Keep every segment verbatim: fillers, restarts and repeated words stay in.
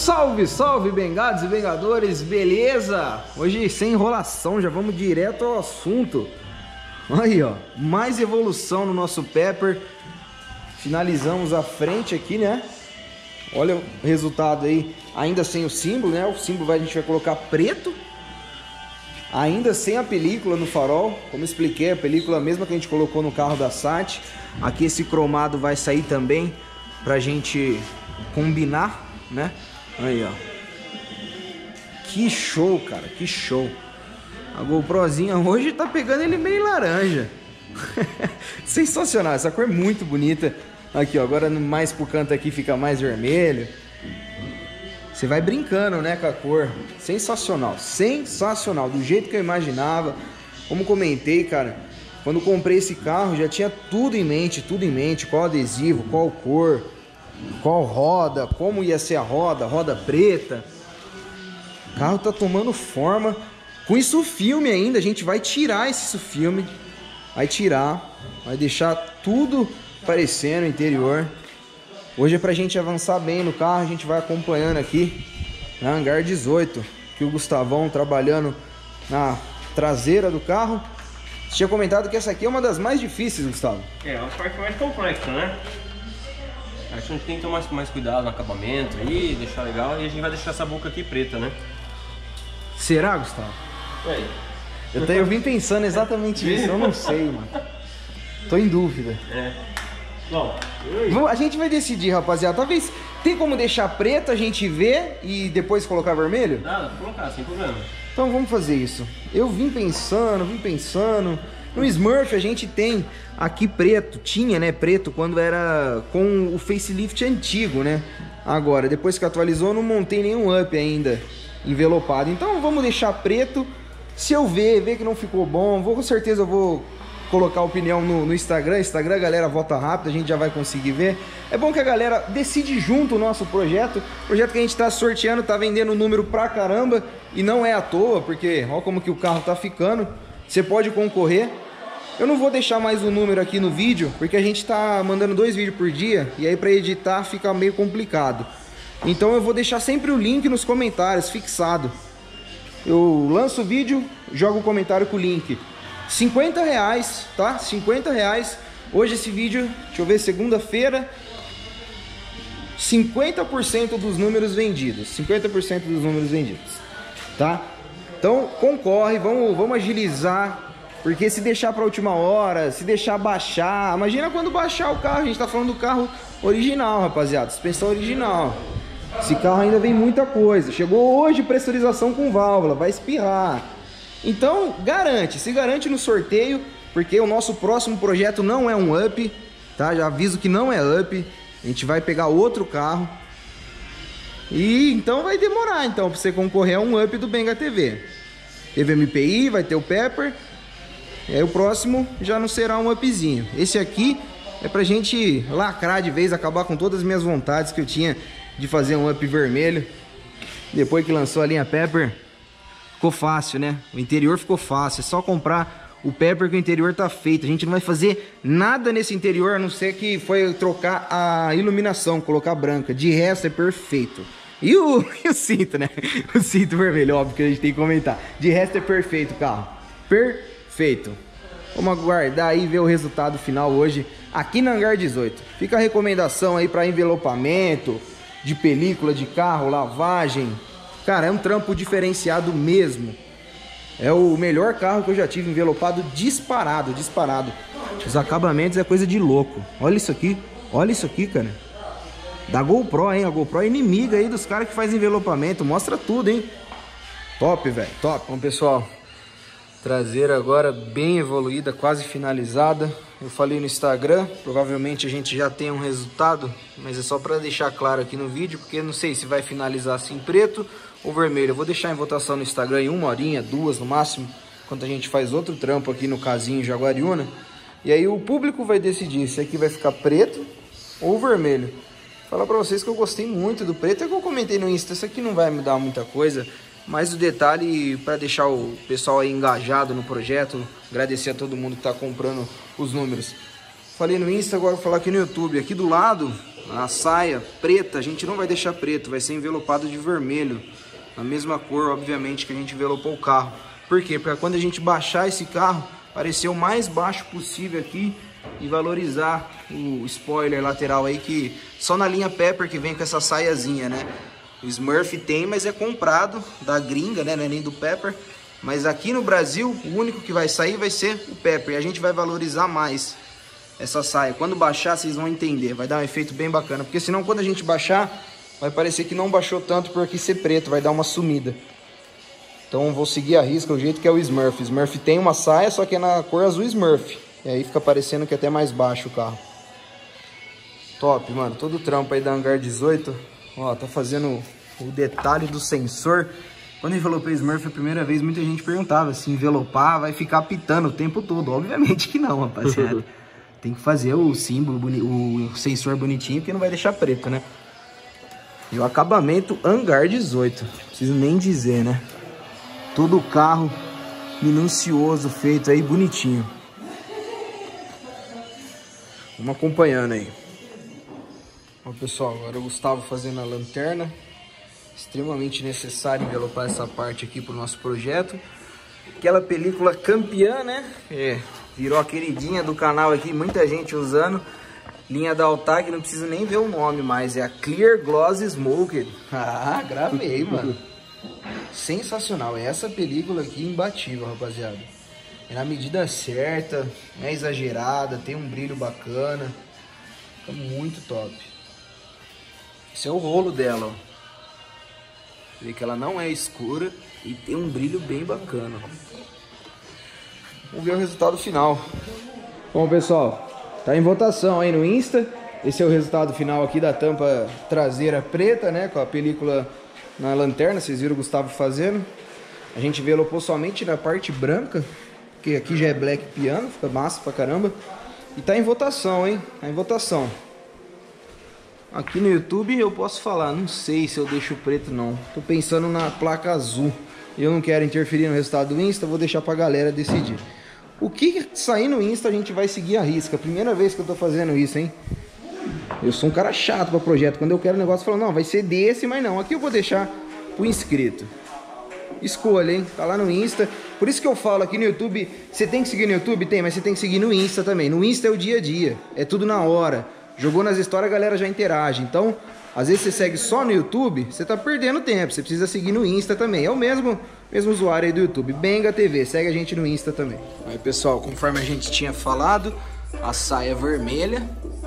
Salve, salve, bengados e bengadores, beleza? Hoje sem enrolação, já vamos direto ao assunto. Aí, ó, mais evolução no nosso Pepper. Finalizamos a frente aqui, né? Olha o resultado aí, ainda sem o símbolo, né? O símbolo vai, a gente vai colocar preto. Ainda sem a película no farol, como expliquei, a película mesma que a gente colocou no carro da Sat. Aqui esse cromado vai sair também pra gente combinar, né? Aí, ó. Que show, cara, que show. A GoProzinha hoje tá pegando ele meio laranja. Sensacional, essa cor é muito bonita. Aqui, ó, agora mais pro canto aqui fica mais vermelho. Você vai brincando, né, com a cor. Sensacional, sensacional, do jeito que eu imaginava. Como comentei, cara, quando comprei esse carro já tinha tudo em mente, tudo em mente. Qual adesivo, qual cor, qual roda, como ia ser a roda, roda preta. O carro tá tomando forma. Com isso filme ainda, a gente vai tirar esse filme. Vai tirar, vai deixar tudo parecendo interior. Hoje é pra gente avançar bem no carro, a gente vai acompanhando aqui na Hangar dezoito, que o Gustavão trabalhando na traseira do carro. Você tinha comentado que essa aqui é uma das mais difíceis, Gustavo. É, a parte mais complexa, né? A gente tem que tomar mais cuidado no acabamento aí, deixar legal, e a gente vai deixar essa boca aqui preta, né? Será, Gustavo? É. Eu, te, eu vim pensando exatamente isso, eu não sei, mano. Tô em dúvida. É. Bom, a gente vai decidir, rapaziada. Talvez tem como deixar preto, a gente vê e depois colocar vermelho? Dá, dá pra colocar, sem problema. Então vamos fazer isso. Eu vim pensando, vim pensando. No Smurf a gente tem aqui preto, tinha, né, preto quando era com o facelift antigo, né? Agora, depois que atualizou, não montei nenhum up ainda envelopado. Então vamos deixar preto. Se eu ver, ver que não ficou bom, vou com certeza eu vou colocar opinião no, no Instagram. Instagram, a galera vota rápido, a gente já vai conseguir ver. É bom que a galera decide junto o nosso projeto. O projeto que a gente tá sorteando, tá vendendo número pra caramba. E não é à toa, porque olha como que o carro tá ficando. Você pode concorrer. Eu não vou deixar mais o número aqui no vídeo, porque a gente tá mandando dois vídeos por dia. E aí pra editar fica meio complicado. Então eu vou deixar sempre o link nos comentários, fixado. Eu lanço o vídeo, jogo o comentário com o link. cinquenta reais, tá? cinquenta reais. Hoje esse vídeo, deixa eu ver, segunda-feira, cinquenta por cento dos números vendidos. cinquenta por cento dos números vendidos, tá? Então concorre, vamos, vamos agilizar. Porque se deixar para última hora, se deixar baixar, imagina quando baixar o carro. A gente tá falando do carro original, rapaziada, suspensão original. Esse carro ainda vem muita coisa. Chegou hoje pressurização com válvula, vai espirrar. Então, garante, se garante no sorteio, porque o nosso próximo projeto não é um up, tá? Já aviso que não é up, a gente vai pegar outro carro. E então vai demorar, então, para você concorrer a um up do Benga T V. Teve M P I, vai ter o Pepper, e aí o próximo já não será um upzinho. Esse aqui é pra gente lacrar de vez, acabar com todas as minhas vontades que eu tinha de fazer um up vermelho. Depois que lançou a linha Pepper, ficou fácil, né? O interior ficou fácil, é só comprar o Pepper que o interior tá feito. A gente não vai fazer nada nesse interior, a não ser que foi trocar a iluminação, colocar branca. De resto é perfeito. E o, e o cinto, né? O cinto vermelho, óbvio que a gente tem que comentar. De resto é perfeito o carro. Perfeito. Vamos aguardar aí e ver o resultado final hoje aqui na Hangar dezoito. Fica a recomendação aí para envelopamento, de película de carro, lavagem. Cara, é um trampo diferenciado mesmo. É o melhor carro que eu já tive envelopado, disparado, disparado. Os acabamentos é coisa de louco. Olha isso aqui, olha isso aqui, cara. Da GoPro, hein? A GoPro é inimiga aí dos caras que fazem envelopamento. Mostra tudo, hein? Top, velho, top. Bom, pessoal, traseira agora bem evoluída, quase finalizada. Eu falei no Instagram, provavelmente a gente já tem um resultado, mas é só para deixar claro aqui no vídeo, porque não sei se vai finalizar assim preto ou vermelho. Eu vou deixar em votação no Instagram em uma horinha, duas no máximo, enquanto a gente faz outro trampo aqui no casinho Jaguariúna. E aí o público vai decidir se aqui vai ficar preto ou vermelho. Falar para vocês que eu gostei muito do preto, é que eu comentei no Insta, isso aqui não vai mudar muita coisa. Mas o detalhe, para deixar o pessoal aí engajado no projeto, agradecer a todo mundo que está comprando os números. Falei no Insta, agora vou falar aqui no YouTube. Aqui do lado A saia preta, a gente não vai deixar preto, vai ser envelopado de vermelho. Na mesma cor, obviamente, que a gente envelopou o carro. Por quê? Porque quando a gente baixar esse carro, parecer o mais baixo possível aqui e valorizar o spoiler lateral aí, que só na linha Pepper que vem com essa saiazinha, né? O Smurf tem, mas é comprado da gringa, né? Não é nem do Pepper. Mas aqui no Brasil, o único que vai sair vai ser o Pepper. E a gente vai valorizar mais essa saia. Quando baixar, vocês vão entender. Vai dar um efeito bem bacana. Porque senão, quando a gente baixar, vai parecer que não baixou tanto por aqui ser preto. Vai dar uma sumida. Então, vou seguir a risca, o jeito que é o Smurf. O Smurf tem uma saia, só que é na cor azul Smurf. E aí fica parecendo que é até mais baixo o carro. Top, mano. Todo o trampo aí da Hangar dezoito. Ó, tá fazendo o detalhe do sensor. Quando envelopei o Smurf a primeira vez, muita gente perguntava se envelopar vai ficar pitando o tempo todo. Obviamente que não, rapaziada. Tem que fazer o símbolo, o sensor bonitinho, porque não vai deixar preto, né? E o acabamento Hangar dezoito. Não preciso nem dizer, né? Todo o carro minucioso, feito aí, bonitinho. Vamos acompanhando aí. Ó, pessoal, agora o Gustavo fazendo a lanterna. Extremamente necessário envelopar essa parte aqui pro nosso projeto. Aquela película campeã, né? É, virou a queridinha do canal aqui, muita gente usando. Linha da Altag, não preciso nem ver o nome mais, é a Clear Gloss Smoked. Ah, gravei, mano. Sensacional, é essa película aqui imbatível, rapaziada. É na medida certa, não é exagerada, tem um brilho bacana. Fica muito top. Esse é o rolo dela, ó. Vê que ela não é escura e tem um brilho bem bacana. Vamos ver o resultado final. Bom, pessoal, tá em votação aí no Insta. Esse é o resultado final aqui da tampa traseira preta, né? Com a película na lanterna, vocês viram o Gustavo fazendo. A gente envelopou somente na parte branca, porque aqui já é black piano, fica massa pra caramba. E tá em votação, hein? Tá em votação. Aqui no YouTube eu posso falar, não sei se eu deixo preto não. Tô pensando na placa azul. Eu não quero interferir no resultado do Insta, vou deixar pra galera decidir. O que sair no Insta a gente vai seguir a risca. Primeira vez que eu tô fazendo isso, hein? Eu sou um cara chato pra projeto. Quando eu quero um negócio, eu falo, não, vai ser desse, mas não. Aqui eu vou deixar pro inscrito. Escolha, hein? Tá lá no Insta. Por isso que eu falo aqui no YouTube, você tem que seguir no YouTube? Tem, mas você tem que seguir no Insta também. No Insta é o dia a dia, é tudo na hora. Jogou nas histórias, a galera já interage. Então, às vezes você segue só no YouTube, você tá perdendo tempo. Você precisa seguir no Insta também. É o mesmo, mesmo usuário aí do YouTube. Benga T V, segue a gente no Insta também. Aí, pessoal, conforme a gente tinha falado, a saia vermelha.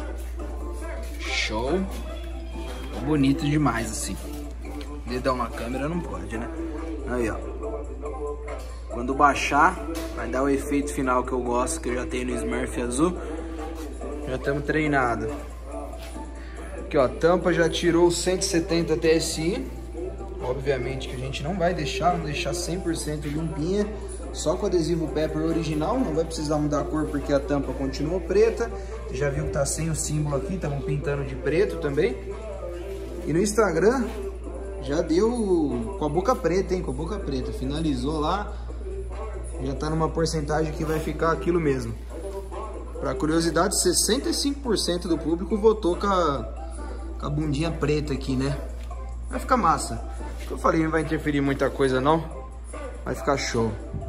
Show. Bonito demais, assim. Dedão na câmera não pode, né? Aí, ó. Quando baixar, vai dar o efeito final que eu gosto, que eu já tenho no Smurf azul. Já estamos treinados. Aqui, ó, a tampa já tirou cento e setenta T S I. Obviamente que a gente não vai deixar, vamos deixar cem por cento limpinha. Só com adesivo Pepper original, não vai precisar mudar a cor porque a tampa continua preta. Você já viu que tá sem o símbolo aqui, estamos pintando de preto também. E no Instagram já deu com a boca preta, hein, com a boca preta. Finalizou lá, já tá numa porcentagem que vai ficar aquilo mesmo. Pra curiosidade, sessenta e cinco por cento do público votou com a, com a bundinha preta aqui, né? Vai ficar massa. Eu falei, não vai interferir muita coisa não. Vai ficar show.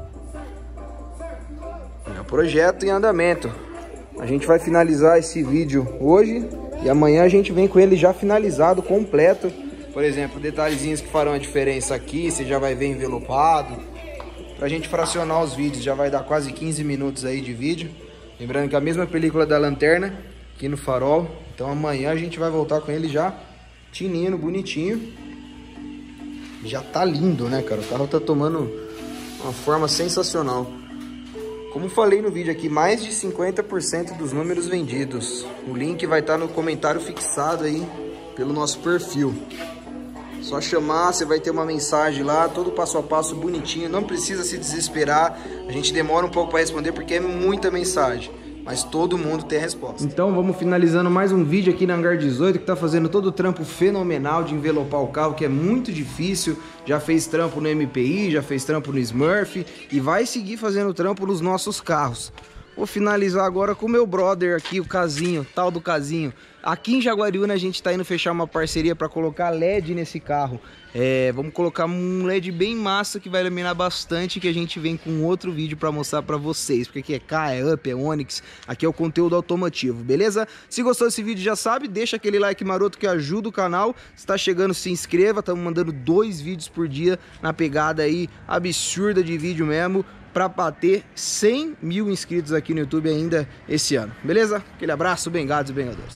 É o projeto em andamento. A gente vai finalizar esse vídeo hoje e amanhã a gente vem com ele já finalizado, completo. Por exemplo, detalhezinhos que farão a diferença aqui, você já vai ver envelopado. Pra gente fracionar os vídeos, já vai dar quase quinze minutos aí de vídeo. Lembrando que a mesma película da lanterna aqui no farol. Então amanhã a gente vai voltar com ele já tinindo, bonitinho. Já tá lindo, né, cara? O carro tá tomando uma forma sensacional. Como falei no vídeo aqui, mais de cinquenta por cento dos números vendidos. O link vai estar no comentário fixado aí pelo nosso perfil. Só chamar, você vai ter uma mensagem lá, todo passo a passo bonitinho. Não precisa se desesperar. A gente demora um pouco para responder porque é muita mensagem. Mas todo mundo tem a resposta. Então vamos finalizando mais um vídeo aqui na Hangar dezoito, que tá fazendo todo o trampo fenomenal de envelopar o carro, que é muito difícil. Já fez trampo no M P I, já fez trampo no Smurf e vai seguir fazendo trampo nos nossos carros. vou finalizar agora com o meu brother aqui, o Casinho, tal do Casinho. Aqui em Jaguariúna a gente tá indo fechar uma parceria para colocar L E D nesse carro. É, vamos colocar um L E D bem massa que vai iluminar bastante, que a gente vem com outro vídeo para mostrar para vocês. Porque aqui é K, é Up, é Onix, aqui é o conteúdo automotivo, beleza? Se gostou desse vídeo já sabe, deixa aquele like maroto que ajuda o canal. Se tá chegando, se inscreva, estamos mandando dois vídeos por dia na pegada aí absurda de vídeo mesmo, para bater cem mil inscritos aqui no YouTube ainda esse ano, beleza? Aquele abraço, bem gados e bem gados.